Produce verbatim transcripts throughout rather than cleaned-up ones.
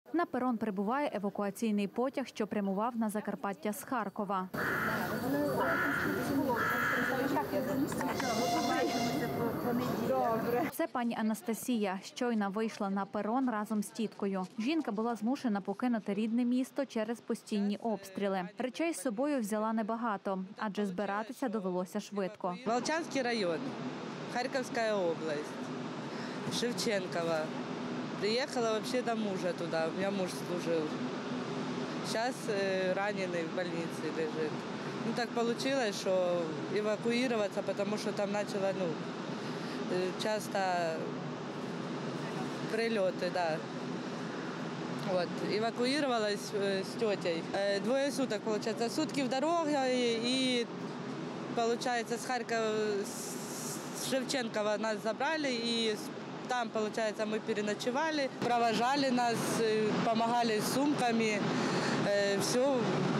На перон прибуває евакуаційний потяг, що прямував на Закарпаття з Харкова. Це пані Анастасія. Щойно вийшла на перон разом з тіткою. Жінка була змушена покинути рідне місто через постійні обстріли. Речей з собою взяла небагато, адже збиратися довелося швидко. Волчанський район, Харківська область, Шевченкова. Приехала вообще до мужа туда, у меня муж служил. Сейчас э, раненый в больнице лежит. Ну так получилось, что эвакуироваться, потому что там начало, ну, часто прилеты, да. Вот, эвакуировалась э, с тетей. Э, двое суток, получается, сутки в дороге, и, получается, с Харькова, с Шевченкова нас забрали, и там, получается, мы переночевали, провожали нас, помогали с сумками, все,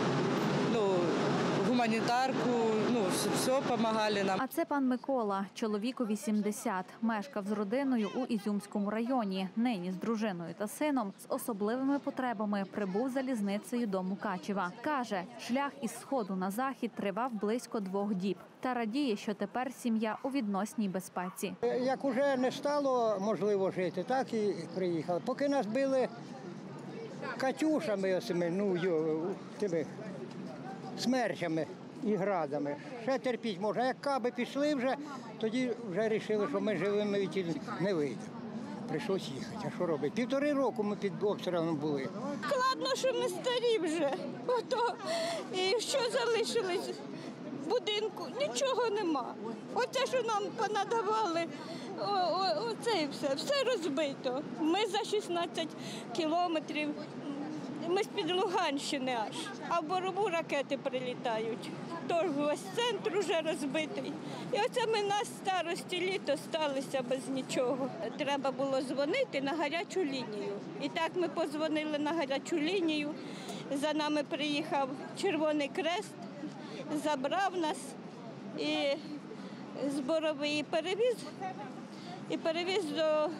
ну, гуманітарку, ну, все помогали нам. А це пан Микола, чоловіку вісімдесят, мешкав з родиною у Ізюмському районі. Нині з дружиною та сином з особливими потребами прибув залізницею до Мукачева. Каже, шлях із сходу на захід тривав близько двох діб. Та радіє, що тепер сім'я у відносній безпеці. Як уже не стало можливо жити, так і приїхали. Поки нас били катюшами, осими, ну, тими смерчами і градами. Ще терпіть можна. Як каби пішли вже, тоді вже вирішили, що ми живими від не вийдемо. Прийшлося їхати. А що робити? Півтори року ми під обстрілом були. Складно, що ми старі вже. Ото, і що залишилось в будинку? Нічого нема. Оце, що нам понадавали, о, о, оце і все. Все розбито. Ми за шістнадцять кілометрів. Ми з-під Луганщини аж, а в Борову ракети прилітають. Тож весь центр вже розбитий. І оце ми на старості літо сталися без нічого. Треба було дзвонити на гарячу лінію. І так ми подзвонили на гарячу лінію. За нами приїхав Червоний Хрест, забрав нас і з Борової перевіз, і перевіз до,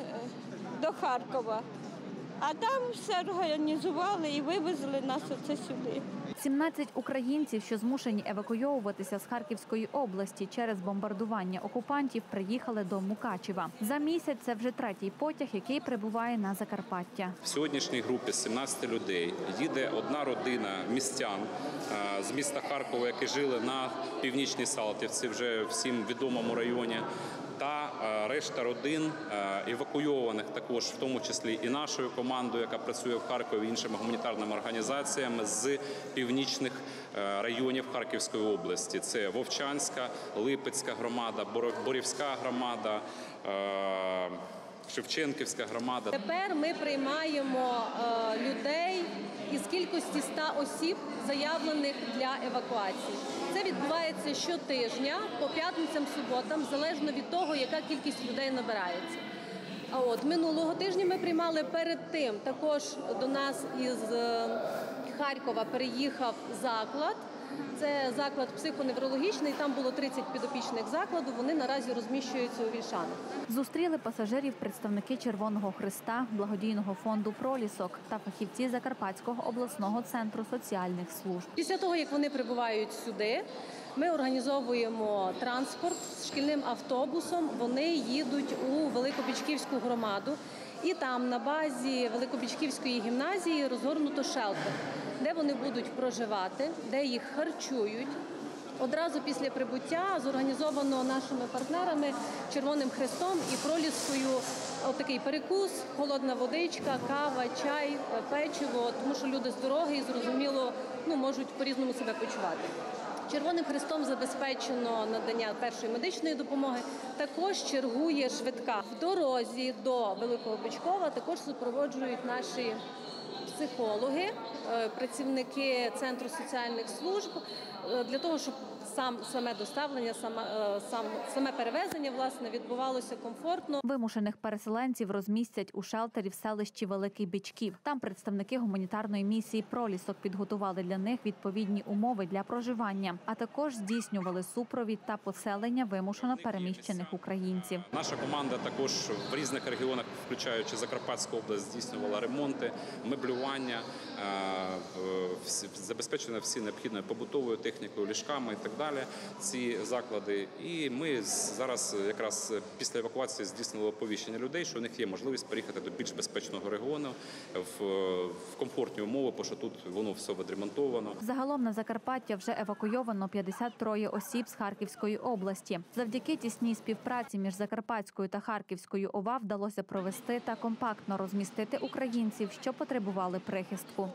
до Харкова. А там все організували і вивезли нас оце сюди. сімнадцять українців, що змушені евакуйовуватися з Харківської області через бомбардування окупантів, приїхали до Мукачева. За місяць це вже третій потяг, який прибуває на Закарпаття. В сьогоднішній групі з сімнадцяти людей їде одна родина містян з міста Харкова, які жили на Північній Салтівці, вже всім відомому районі. Та решта родин евакуйованих також, в тому числі і нашою командою, яка працює в Харкові, іншими гуманітарними організаціями з північних районів Харківської області. Це Вовчанська, Липецька громада, Борівська громада, Шевченківська громада. Тепер ми приймаємо людей із кількості ста осіб, заявлених для евакуації. Це відбувається щотижня, по п'ятницям, суботам, залежно від того, яка кількість людей набирається. А от минулого тижня ми приймали перед тим, також до нас із Харкова переїхав заклад. Це заклад психоневрологічний, там було тридцять підопічних закладу, вони наразі розміщуються у Вільшанах. Зустріли пасажирів представники Червоного Хреста, благодійного фонду «Пролісок» та фахівці Закарпатського обласного центру соціальних служб. Після того, як вони прибувають сюди, ми організовуємо транспорт з шкільним автобусом, вони їдуть у Великобічківську громаду. І там на базі Великобічківської гімназії розгорнуто шелтер, де вони будуть проживати, де їх харчують. Одразу після прибуття зорганізовано нашими партнерами Червоним Хрестом і Проліскою отакий перекус, холодна водичка, кава, чай, печиво, тому що люди з дороги і, зрозуміло, ну, можуть по-різному себе почувати. Червоним Хрестом забезпечено надання першої медичної допомоги, також чергує швидка. В дорозі до Великого Бичкова також супроводжують наші психологи, працівники Центру соціальних служб, для того, щоб сам саме доставлення, саме е, сам саме перевезення власне відбувалося комфортно. Вимушених переселенців розмістять у шелтері в селищі Великий Бичків. Там представники гуманітарної місії «Пролісок» підготували для них відповідні умови для проживання, а також здійснювали супровід та поселення вимушено переміщених українців. Наша команда також в різних регіонах, включаючи Закарпатську область, здійснювала ремонти, меблювання, забезпечено всі необхідною побутовою технікою, ліжками і так далі. Ці заклади. І ми зараз якраз після евакуації здійснили оповіщення людей, що у них є можливість переїхати до більш безпечного регіону в, в комфортні умови, бо що тут воно все відремонтовано. Загалом на Закарпаття вже евакуйовано п'ятдесят три осіб з Харківської області. Завдяки тісній співпраці між Закарпатською та Харківською ОВА вдалося провести та компактно розмістити українців, що потребували прихистку.